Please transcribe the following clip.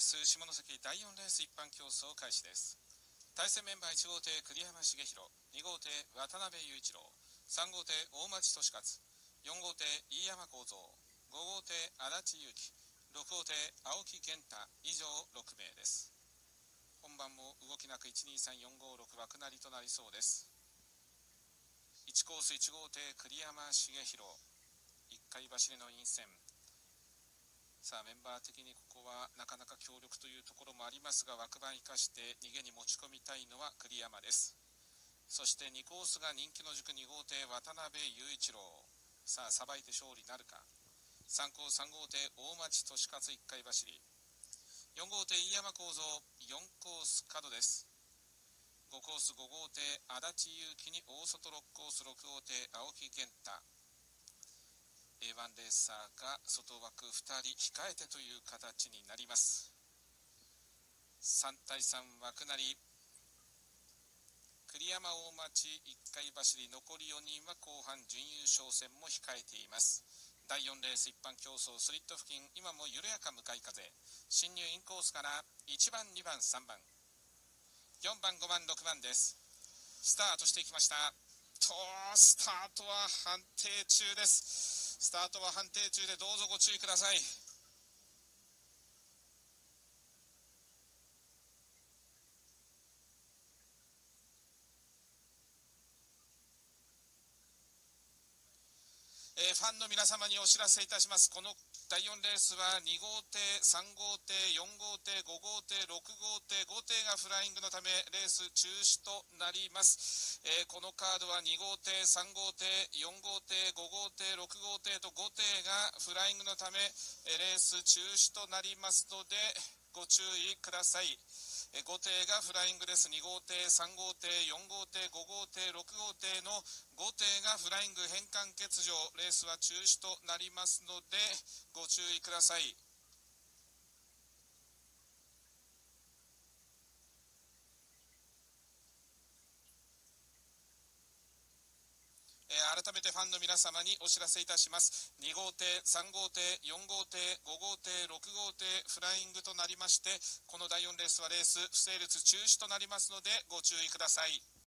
ス下関第4レース一般競争開始です。対戦メンバー1号艇栗山重弘、2号艇渡辺雄一郎、3号艇大町俊勝、4号艇飯山幸三、5号艇足立裕樹、6号艇青木健太、以上6名です。本番も動きなく123456枠なりとなりそうです。1コース1号艇栗山重弘、1回走りの陰線。さあメンバー的にここはなかなか強力というところもありますが、枠番生かして逃げに持ち込みたいのは栗山です。そして2コースが人気の軸2号艇渡辺雄一郎、さあさばいて勝利なるか。3コース3号艇大町俊勝1回走り、4号艇飯山幸三、4コース角です。5コース5号艇足立裕樹に大外6コース6号艇青木健太、A1 レーサーが外枠2人控えてという形になります。3対3枠なり、栗山大町1回走り、残り4人は後半準優勝戦も控えています。第4レース一般競争スリット付近、今も緩やか向かい風。進入インコースから1番2番3番4番5番6番です。スタートしていきました。スタートは判定中です。スタートは判定中でどうぞご注意ください。ファンの皆様にお知らせいたします。この第4レースは2号艇、3号艇、4号艇、5号艇、6号艇、5艇がフライングのためレース中止となります。このカードは2号艇、3号艇、4号艇、5号艇、6号艇と5艇がフライングのためレース中止となりますのでご注意ください。5艇がフライングです。2号艇、3号艇、4号艇、5号艇、6号艇の5艇がフライング変換欠場、レースは中止となりますのでご注意ください。改めてファンの皆様にお知らせいたします。2号艇、3号艇、4号艇、5号艇、6号艇フライングとなりまして、この第4レースはレース不成立中止となりますのでご注意ください。